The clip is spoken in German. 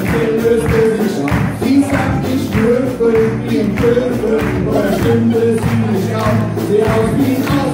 Mädchen löste sich auf. Sie sagt, ich würfel wie ein Würfel, oder stimmte sie nicht auf? Seh aus wie ein